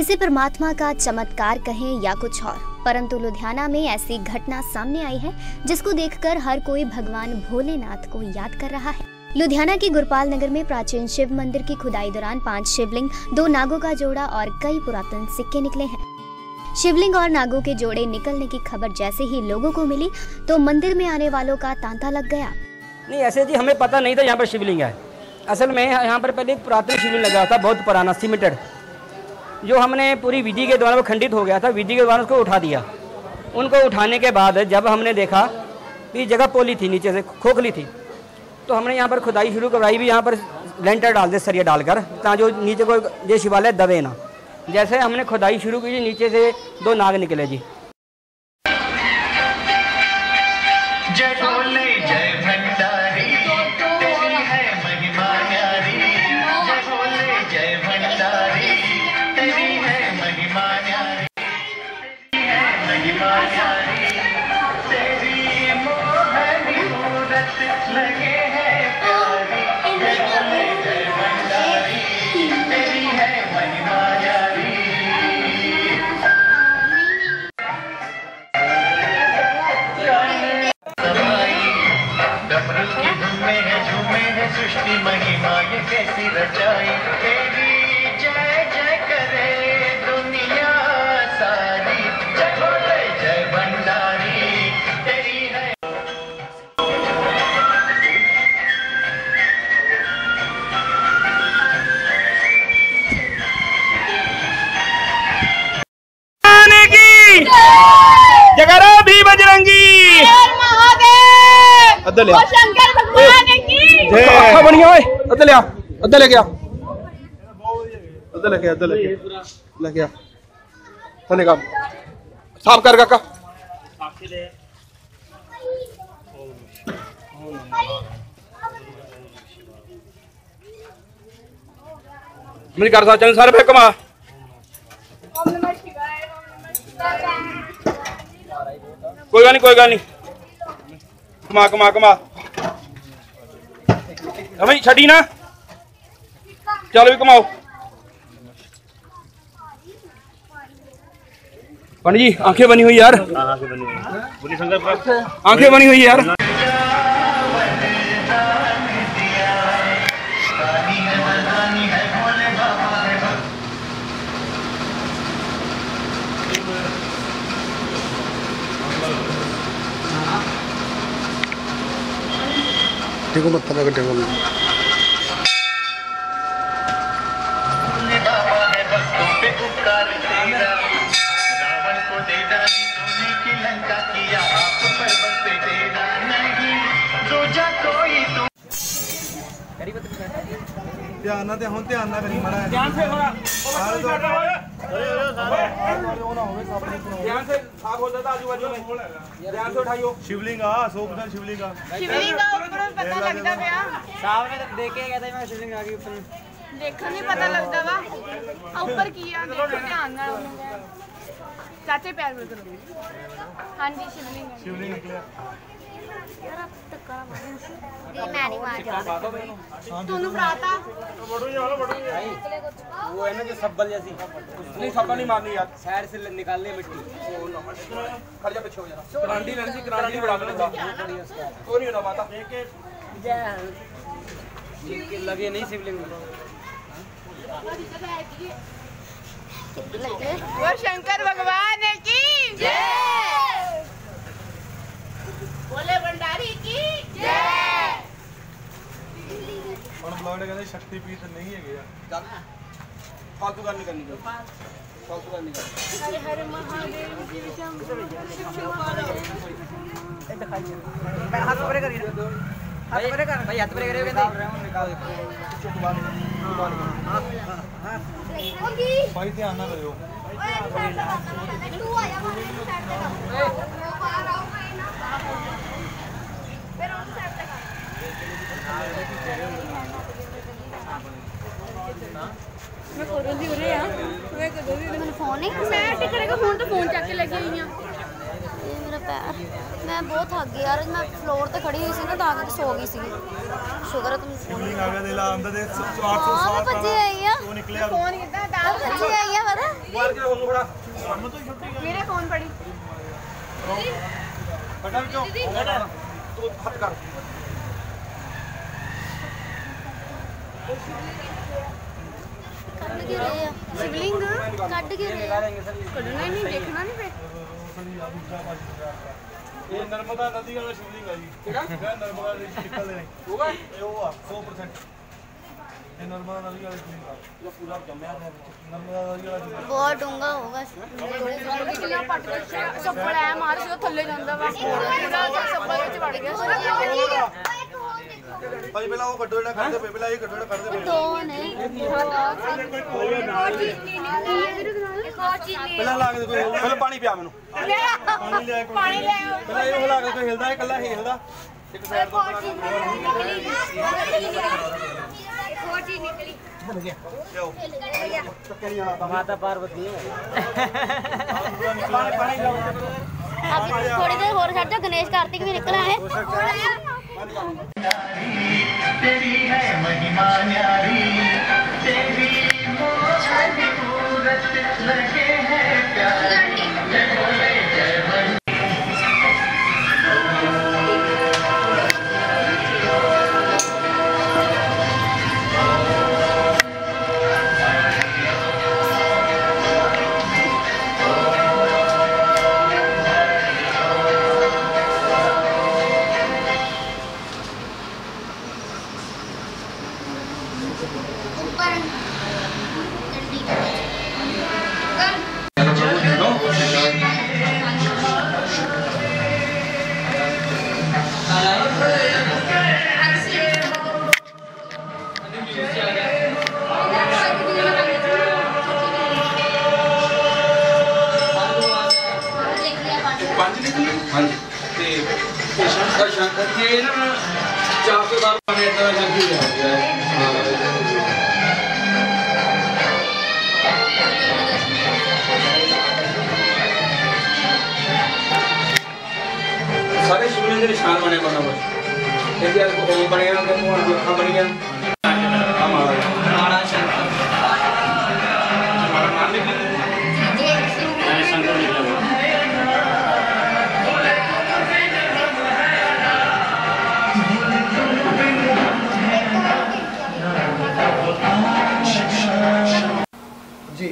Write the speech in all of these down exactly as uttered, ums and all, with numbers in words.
इसे परमात्मा का चमत्कार कहें या कुछ और, परंतु लुधियाना में ऐसी घटना सामने आई है जिसको देखकर हर कोई भगवान भोलेनाथ को याद कर रहा है। लुधियाना की गुरपाल नगर में प्राचीन शिव मंदिर की खुदाई दौरान पांच शिवलिंग, दो नागों का जोड़ा और कई पुरातन सिक्के निकले हैं। शिवलिंग और नागों के जोड़े निकलने की खबर जैसे ही लोगों को मिली तो मंदिर में आने वालों का तांता लग गया। नहीं ऐसे जी हमें पता नहीं था यहाँ पर शिवलिंग है। असल में यहाँ पर पहले एक पुरातन शिवलिंग लगा था, बहुत पुराना सीमेंटेड, जो हमने पूरी विधि के द्वारा वो खंडित हो गया था। विधि के द्वारा उसको उठा दिया। उनको उठाने के बाद जब हमने देखा कि जगह पोली थी, नीचे से खोखली थी, तो हमने यहाँ पर खुदाई शुरू करवाई भी, यहाँ पर लेंटर डाल दे सरिया डालकर, ताकि जो नीचे को ये शिवालय दबे ना। जैसे हमने खुदाई शुरू की, नीचे से दो नाग निकले जी। जय भोले जय भंडारी, तेरी है महिमा न्यारी। जय भोले जय भंडारी, तेरी है महिमा न्यारी, महिमा न्यारी। तेरी मोहनी मूरत लगे है प्यारी। जय भोले जय भंडारी, तेरी है महिमा न्यारी। डमरू की धुन में है, झूमे है सृष्टि महिमा ये कैसी रचाई। तेरी जय जय करे दुनिया सारी। जय भोले जय भंडारी, तेरी है। जगरा भी बजरंगी अद्दल या शंकर भगवान की जय। अच्छा बढ़िया ओए, अद्दल या अद्दल लेके आ, अद्दल लेके अद्दल लेके लेके आ, थने का साफ कर काका। मेरी कर सा चल सारे पे कमा। कोई गल नहीं कोई गल नहीं, कमा कमा कमा भाई छड़ी ना, चलो भी कमाओ। पंडित जी आंखें बनी हुई यार, आंखें बनी हुई यार। देखो मत पता कर देखो रावण को दे डाली सोने की लंका, किया आप पर बस तेरा नहीं दूजा कोई। तू ध्यान ना दे, हुन ध्यान ना करी मारा ध्यान से थोड़ा ध्यान से साफ हो जाता आजू बाजू में, ध्यान से उठाइयो। शिवलिंग आ सौ परसेंट शिवलिंग आ शिवलिंग का ऊपर पता लगदा पिया, सामने तक देख के कहता मैं शिवलिंग आ गई ऊपर, देखा नहीं पता लगदा वा ऊपर किया। देखो ध्यान ना चाचे पैर में करो। हां जी शिवलिंग है, शिवलिंग निकले यार अब तक करा मार मैं नहीं मार तूने प्राता बड़ो जाओ बड़ो वो है ना जो सब्बल जैसी, नहीं सब्बल नहीं मारनी यार, साइड से निकाल ले मिट्टी। खड़ जा पीछे हो जा। करांडी लेनी थी, करांडी बढ़ा लेना तो नहीं होना माता लगे नहीं शिवलिंग में। वो शंकर भगवान की जय, भोले भंडारी की जय। और ब्लॉग कहते शक्तिपीठ नहीं है गया, चल फालतू करनी करनी फालतू करनी करनी। हर हर महादेव शिव शंभो शिव शंभो। हाथ ऊपर करिए, हाथ ऊपर कर भाई, हाथ ऊपर करिए कहते निकाल भाई ध्यान ना करियो। तू आया हमारे साइड पे बाहर आओ ना, फिर उस साइड तक मैं फोटो दी हो रही है। मैं कदों भी मैंने फोन नहीं मैं टिकरेगा फोन तो फोन चक के लेके आई हां। ये मेरा पैर, मैं बहुत थक गई यार, मैं फ्लोर पे खड़ी हुई सी ना, ताकि सो गई सी। शुक्र है तुम फोन आ गया दिला अंदर दे आठ सौ सात बजे आई है तो निकले फोन कितना डाल बजे आई है पता मेरे फोन पड़ी कट क्यों रहे हैं शिवलिंग कट क्यों रहे हैं कटना ही नहीं देखना नहीं पे ਇਹ ਨਰਮਦਾ ਨਦੀ ਵਾਲਾ ਸ਼ਿਵਲਿੰਗ ਆ ਜੀ ਕਿਹੜਾ ਨਰਮਦਾ ਨਦੀ ਨਿਕਲਦੇ ਨੇ ਹੋਗਾ ਇਹ ਉਹ ਆ ਸੌ ਪ੍ਰਸੈਂਟ ਇਹ ਨਰਮਦਾ ਨਦੀ ਵਾਲਾ ਸ਼ਿਵਲਿੰਗ ਆ ਇਹ ਪੂਰਾ ਜੰਮਿਆ ਹੋਇਆ ਨਰਮਦਾ ਨਦੀ ਵਾਲਾ ਸ਼ਿਵਲਿੰਗ बहुत डूंगा होगा कितना पट सप्पड़ है मार से थल्ले ਜਾਂਦਾ ਵਾ पूरा सप्पड़ ਵਿੱਚ ਵੜ ਗਿਆ ਭਾਈ ਪਹਿਲਾਂ ਉਹ ਕੱਢੋ ਜਿਹੜਾ ਕੱਢਦੇ ਪਏ ਪਹਿਲਾਂ ਇਹ ਕੱਢੋ ਜਿਹੜਾ ਕੱਢਦੇ ਪਏ ਦੋ ਨੇ ਪਹਿਲਾਂ ਲਾ ਕੇ ਦੇਖੋ ਪਹਿਲਾਂ ਪਾਣੀ ਪਿਆ ਮੈਨੂੰ ਪਾਣੀ ਲਿਆ ਪਾਣੀ ਲੈ ਪਹਿਲਾਂ ਇਹ ਲਾ ਕੇ ਦੇਖੋ ਹਿਲਦਾ ਇਹ ਕੱਲਾ ਹੀ ਹਿਲਦਾ ਇੱਕ ਸਾਈਡ ਤੋਂ ਆਪਣਾ ਹੋਰ ਚੀਜ਼ ਨਿਕਲੀ ਬਣ ਗਿਆ ਲਿਓ ਚੱਕੇ ਨਹੀਂ ਆਣਾ माता पार्वती ਪਾਣੀ ਪਾਣੀ ਲਾਓ अब थोड़ी देर और छड़ जा गणेश कार्तिक भी निकल आए तेरी है महिमा न्यारी तेरी मोहनी मूरत लगे हैं प्यारी जय बोले जय बंदे सारे शिवलिंग के निशान बने बना बस ऐसे यार को ओम बने हैं को हम बन गया हमारा हमारा शंकर हमारा नाम लिख मैंने शंकर लिखा हुआ जी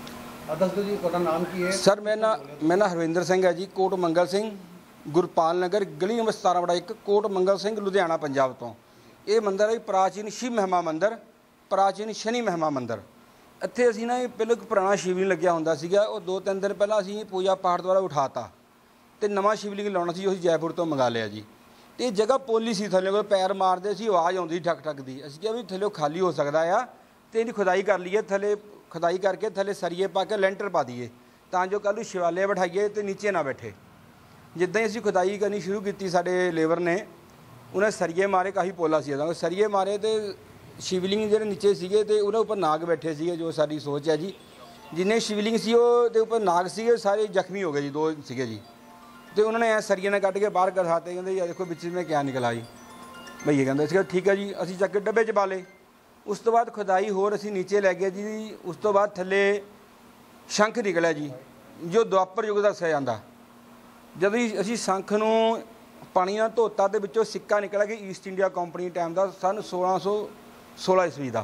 दस दो जी ਤੁਹਾਡਾ ਨਾਮ ਕੀ ਹੈ सर मैं ना मैं ना हरविंदर सिंह है जी कोट मंगल सिंह ਗੁਰਪਾਲ ਨਗਰ ਗਲੀ ਨੰਬਰ ਸਤਾਰਾਂ ਬੜਾ ਇੱਕ ਕੋਟ ਮੰਗਲ ਸਿੰਘ ਲੁਧਿਆਣਾ ਪੰਜਾਬ ਤੋਂ। ਇਹ ਮੰਦਿਰ ਹੈ ਪ੍ਰਾਚੀਨ ਸ਼ਿਵ ਮਹਿਮਾ ਮੰਦਿਰ, ਪ੍ਰਾਚੀਨ ਸ਼ਨੀ ਮਹਿਮਾ ਮੰਦਿਰ। ਇੱਥੇ ਅਸੀਂ ਨਾ ਇਹ ਪਹਿਲਾਂ ਇੱਕ ਪੁਰਾਣਾ ਸ਼ਿਵਲਿੰਗ ਲੱਗਿਆ ਹੁੰਦਾ ਸੀਗਾ, ਉਹ ਦੋ ਤਿੰਨ ਦਿਨ ਪਹਿਲਾਂ ਅਸੀਂ ਪੂਜਾ ਪਾਠ ਦੁਆਰਾ ਉਠਾਤਾ ਤੇ ਨਵਾਂ ਸ਼ਿਵਲਿੰਗ ਲਾਉਣਾ ਸੀ, ਉਹ ਅਸੀਂ ਜੈਪੁਰ ਤੋਂ ਮੰਗਾ ਲਿਆ ਜੀ। ਤੇ ਇਹ ਜਗ੍ਹਾ ਪੋਲੀ ਸੀ, ਥੱਲੇ ਕੋਲ ਪੈਰ ਮਾਰਦੇ ਸੀ ਆਵਾਜ਼ ਆਉਂਦੀ ਠਕ ਠਕ ਦੀ। ਅਸੀਂ ਕਿਹਾ ਵੀ ਥੱਲੇ ਖਾਲੀ ਹੋ ਸਕਦਾ ਆ ਤੇ ਇਹਦੀ ਖੁਦਾਈ ਕਰ ਲਈਏ, ਥੱਲੇ ਖੁਦਾਈ ਕਰਕੇ ਥੱਲੇ ਸਰੀਏ ਪਾ ਕੇ ਲੈਂਟਰ ਪਾ ਦਈਏ ਤਾਂ ਜੋ ਕੱਲ੍ਹ ਨੂੰ ਸ਼ਿਵਾਲੇ ਬਿਠਾਈਏ ਤੇ ਨੀਚੇ ਨਾ ਬੈਠੇ। ਜਿੱਦਾਂ ਹੀ ਅਸੀਂ ਖੁਦਾਈ ਕਰਨੀ ਸ਼ੁਰੂ ਕੀਤੀ ਸਾਡੇ ਲੇਬਰ ਨੇ, ਉਹਨੇ ਸਰੀਏ ਮਾਰੇ, ਕਾਫੀ ਪੋਲਾ ਸੀ ਉਹਦਾ, ਸਰੀਏ ਮਾਰੇ ਤੇ ਸ਼ਿਵਲਿੰਗ ਜਿਹੜੇ ਨੀਚੇ ਸੀਗੇ ਤੇ ਉਹਨਾਂ ਉੱਪਰ ਨਾਗ ਬੈਠੇ ਸੀਗੇ। ਜੋ ਸਾਡੀ ਸੋਚ ਹੈ ਜੀ, ਜਿੰਨੇ ਸ਼ਿਵਲਿੰਗ ਸੀ ਉਹ ਦੇ ਉੱਪਰ ਨਾਗ ਸੀਗੇ, ਸਾਰੇ ਜ਼ਖਮੀ ਹੋ ਗਏ ਜੀ, ਦੋ ਸੀਗੇ ਜੀ। ਤੇ ਉਹਨਾਂ ਨੇ ਐ ਸਰੀਏ ਨਾਲ ਕੱਢ ਕੇ ਬਾਹਰ ਕਰਵਾਤੇ, ਕਹਿੰਦੇ ਯਾਰ ਦੇਖੋ ਵਿੱਚ ਮੈਂ ਕਿਆ ਨਿਕਲ ਆਈ ਭਈਏ। ਕਹਿੰਦੇ ਸੀਗਾ ਠੀਕ ਹੈ ਜੀ, ਅਸੀਂ ਚੱਕ ਕੇ ਡੱਬੇ 'ਚ ਪਾ ਲਏ। ਉਸ ਤੋਂ ਬਾਅਦ ਖੁਦਾਈ ਹੋਰ ਅਸੀਂ ਨੀਚੇ ਲੈ ਗਏ ਜੀ। ਉਸ ਤੋਂ ਬਾਅਦ ਥੱਲੇ ਸ਼ੰਖ ਨਿਕਲਿਆ ਜੀ, ਜੋ ਦੁਆਪਰ ਯੁੱਗ ਦੱਸਿਆ ਜਾਂਦਾ। ਜਦੋਂ ਅਸੀਂ ਸ਼ੰਖ ਨੂੰ ਪਾਣੀ ਨਾਲ ਧੋਤਾ ਦੇ ਵਿੱਚੋਂ ਸਿੱਕਾ ਨਿਕਲਿਆ ਕਿ ਈਸਟ ਇੰਡੀਆ ਕੰਪਨੀ ਟਾਈਮ ਦਾ, ਸਨ ਸੋਲਾਂ ਸੌ ਸੋਲਾਂ ਈਸਵੀ ਦਾ।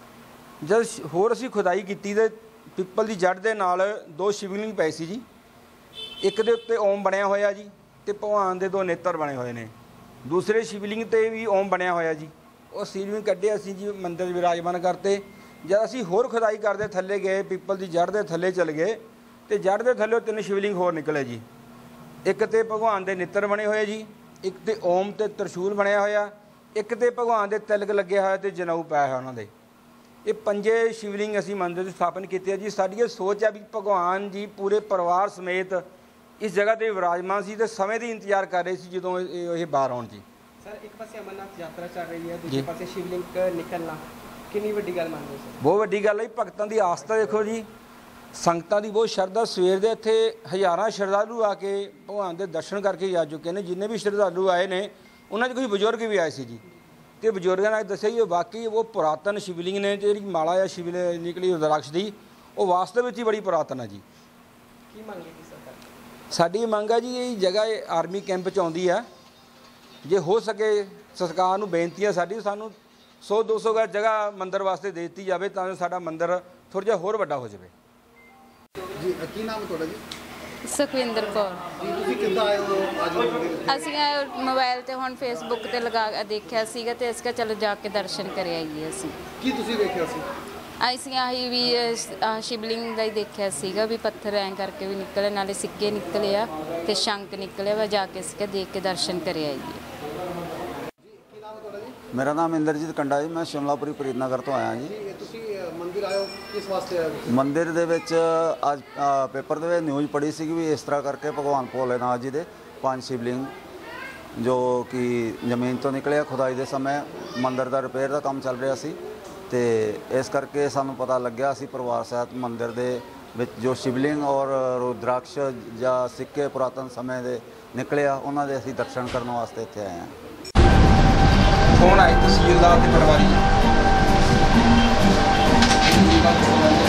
ਜਦ ਹੋਰ ਅਸੀਂ ਖੁਦਾਈ ਕੀਤੀ ਤੇ ਪਿੱਪਲ ਦੀ ਜੜ੍ਹ ਦੇ ਨਾਲ ਦੋ ਸ਼ਿਵਲਿੰਗ ਪਏ ਸੀ ਜੀ। ਇੱਕ ਦੇ ਉੱਤੇ ਓਮ ਬਣਿਆ ਹੋਇਆ ਜੀ ਤੇ ਭਗਵਾਨ ਦੇ ਦੋ ਨੇਤਰ ਬਣੇ ਹੋਏ ਨੇ। ਦੂਸਰੇ ਸ਼ਿਵਲਿੰਗ 'ਤੇ ਵੀ ਓਮ ਬਣਿਆ ਹੋਇਆ ਜੀ। ਉਹ ਸ਼ਿਵਲਿੰਗ ਕੱਢੇ ਅਸੀਂ ਜੀ ਮੰਦਿਰ ਵਿਰਾਜਮਾਨ ਕਰਤੇ। ਜਦ ਅਸੀਂ ਹੋਰ ਖੁਦਾਈ ਕਰਦੇ ਥੱਲੇ ਗਏ, ਪਿੱਪਲ ਦੀ ਜੜ੍ਹ ਦੇ ਥੱਲੇ ਚਲੇ ਗਏ ਤੇ ਜੜ੍ਹ ਦੇ ਥੱਲੇ ਤਿੰਨ ਸ਼ਿਵਲਿੰਗ ਹੋਰ ਨਿਕਲੇ ਜੀ। ਇੱਕ ਤੇ ਭਗਵਾਨ ਦੇ ਨੇਤਰ ਬਣੇ ਹੋਏ ਜੀ, ਇੱਕ ਤੇ ਓਮ ਤੇ ਤਰਸ਼ੂਲ ਬਣਿਆ ਹੋਇਆ, ਇੱਕ ਤੇ ਭਗਵਾਨ ਦੇ ਤਿਲਕ ਲੱਗਿਆ ਹੋਇਆ ਤੇ ਜਨੇਊ ਪਾਇਆ ਹੋਇਆ ਉਹਨਾਂ ਦੇ। ਇਹ ਪੰਜੇ ਸ਼ਿਵਲਿੰਗ ਅਸੀਂ ਮੰਦਿਰ 'ਚ ਸਥਾਪਨ ਕੀਤੇ ਆ ਜੀ। ਸਾਡੀ ਇਹ ਸੋਚ ਹੈ ਵੀ ਭਗਵਾਨ ਜੀ ਪੂਰੇ ਪਰਿਵਾਰ ਸਮੇਤ ਇਸ ਜਗ੍ਹਾ 'ਤੇ ਵਿਰਾਜਮਾਨ ਸੀ ਤੇ ਸਮੇਂ ਦੀ ਇੰਤਜ਼ਾਰ ਕਰ ਰਹੇ ਸੀ ਜਦੋਂ ਇਹ ਇਹ ਬਾਹਰ ਆਉਣ ਜੀ। ਸਰ ਇੱਕ ਪਾਸੇ ਅਮਰਨਾਥ ਯਾਤਰਾ ਚੱਲ ਰਹੀ ਹੈ, ਦੂਜੇ ਪਾਸੇ ਸ਼ਿਵਲਿੰਗ ਨਿਕਲਣਾ ਕਿੰਨੀ ਵੱਡੀ ਗੱਲ ਮੰਨਦੇ ਹੋ? ਬਹੁਤ ਵੱਡੀ ਗੱਲ ਹੈ। ਭਗਤਾਂ ਦੀ ਆਸਥਾ ਦੇਖੋ ਜੀ, ਸੰਗਤਾਂ ਦੀ ਬਹੁਤ ਸ਼ਰਧਾ। ਸਵੇਰ ਦੇ ਇੱਥੇ ਹਜ਼ਾਰਾਂ ਸ਼ਰਧਾਲੂ ਆ ਕੇ ਭਗਵਾਨ ਦੇ ਦਰਸ਼ਨ ਕਰਕੇ ਜਾ ਚੁੱਕੇ ਨੇ। ਜਿੰਨੇ ਵੀ ਸ਼ਰਧਾਲੂ ਆਏ ਨੇ ਉਹਨਾਂ 'ਚ ਕੁਝ ਬਜ਼ੁਰਗ ਵੀ ਆਏ ਸੀ ਜੀ। ਤੇ ਬਜ਼ੁਰਗਾਂ ਨੇ ਦੱਸਿਆ ਜੀ ਵਾਕਈ ਉਹ ਪੁਰਾਤਨ ਸ਼ਿਵਲਿੰਗ ਨੇ। ਜਿਹੜੀ ਮਾਲਾ ਆ ਸ਼ਿਵਲਿੰਗ ਨਿਕਲੀ ਰੁਦਰਾਕਸ਼ ਦੀ, ਉਹ ਵਾਸਤਵ ਵਿੱਚ ਹੀ ਬੜੀ ਪੁਰਾਤਨ ਹੈ ਜੀ। ਕੀ ਮੰਗੇ ਜੀ ਸਰਕਾਰ? ਸਾਡੀ ਮੰਗ ਹੈ ਜੀ ਇਹ ਜਗ੍ਹਾ ਇਹ ਆਰਮੀ ਕੈਂਪ 'ਚ ਆਉਂਦੀ ਹੈ, ਜੇ ਹੋ ਸਕੇ ਸਰਕਾਰ ਨੂੰ ਬੇਨਤੀ ਹੈ ਸਾਡੀ, ਸਾਨੂੰ ਸੌ ਦੋ ਸੌ ਗਜ਼ ਜਗ੍ਹਾ ਮੰਦਿਰ ਵਾਸਤੇ ਦੇ ਦਿੱਤੀ ਜਾਵੇ ਤਾਂ ਜੋ ਸਾਡਾ ਮੰਦਿਰ ਥੋੜ੍ਹਾ ਜਿਹਾ ਹੋਰ ਵੱਡਾ ਹੋ ਜਾਵੇ। ਜੀ ਕੀ ਨਾਮ ਹੈ ਤੁਹਾਡਾ ਜੀ? ਸੁਖਵਿੰਦਰ ਕੌਰ। ਜੀ ਤੁਸੀਂ ਕਿੱਦਾਂ ਆਏ ਹੋ ਅੱਜ ਮੰਦਿਰ? ਅਸੀਂ ਇਹ ਮੋਬਾਈਲ ਤੇ ਹੁਣ ਫੇਸਬੁੱਕ ਤੇ ਲਗਾ ਦੇਖਿਆ ਸੀਗਾ ਤੇ ਇਸ ਕਾ ਚਲੋ ਜਾ ਕੇ ਦਰਸ਼ਨ ਕਰ ਆਈਏ। ਅਸੀਂ ਕੀ ਤੁਸੀਂ ਦੇਖਿਆ ਸੀ? ਅਸੀਂ ਆਹੀ ਵੀ ਆਹ ਸ਼ਿਵਲਿੰਗ ਦਾ ਹੀ ਦੇਖਿਆ ਸੀਗਾ ਵੀ ਪੱਥਰ ਐਂ ਕਰਕੇ ਵੀ ਨਿਕਲੇ, ਨਾਲੇ ਸਿੱਕੇ ਨਿਕਲੇ ਆ ਤੇ ਸ਼ੰਕ ਨਿਕਲਿਆ ਵਾ, ਜਾ ਕੇ ਅਸੀਂ ਦੇਖ ਕੇ ਦਰਸ਼ਨ ਕਰ ਆਈਏ। ਮੇਰਾ ਨਾਮ ਇੰਦਰਜੀਤ ਕੰਡਾ ਜੀ, ਮੈਂ ਸ਼ਿਮਲਾਪੁਰੀ ਫਰੀਦਨਗਰ ਤੋਂ ਆਇਆ ਜੀ। ਤੁਸੀਂ ਮੰਦਿਰ ਆਏ ਹੋ ਕਿਸ ਵਾਸਤੇ ਆਏ ਹੋ? ਮੰਦਿਰ ਦੇ ਵਿੱਚ ਅੱਜ ਪੇਪਰ ਦੇ ਵਿੱਚ ਨਿਊਜ਼ ਪੜ੍ਹੀ ਸੀ ਵੀ ਇਸ ਤਰ੍ਹਾਂ ਕਰਕੇ ਭਗਵਾਨ ਭੋਲੇਨਾਥ ਜੀ ਦੇ ਪੰਜ ਸ਼ਿਵਲਿੰਗ ਜੋ ਕਿ ਜ਼ਮੀਨ ਤੋਂ ਨਿਕਲੇ ਖੁਦਾਈ ਦੇ ਸਮੇਂ ਮੰਦਿਰ ਦਾ ਰਿਪੇਅਰ ਦਾ ਕੰਮ ਚੱਲ ਰਿਹਾ ਸੀ ਤੇ ਇਸ ਕਰਕੇ ਸਾਨੂੰ ਪਤਾ ਲੱਗਿਆ, ਅਸੀਂ ਪਰਿਵਾਰ ਸਹਿਤ ਮੰਦਿਰ ਦੇ ਵਿੱਚ ਜੋ ਸ਼ਿਵਲਿੰਗ ਔਰ ਰੁਦਰਾਕਸ਼ ਜਾਂ ਸਿੱਕੇ ਪੁਰਾਤਨ ਸਮੇਂ ਦੇ ਨਿਕਲੇ ਆ ਉਹਨਾਂ ਦੇ ਅਸੀਂ ਦਰਸ਼ਨ ਕਰਨ ਵਾਸਤੇ ਇੱਥੇ ਆਏ ਹਾਂ। ਫੋਨ ਆਏ ਤਹਿਸੀਲਦਾਰ ਤੇ ਪਟਵਾਰੀ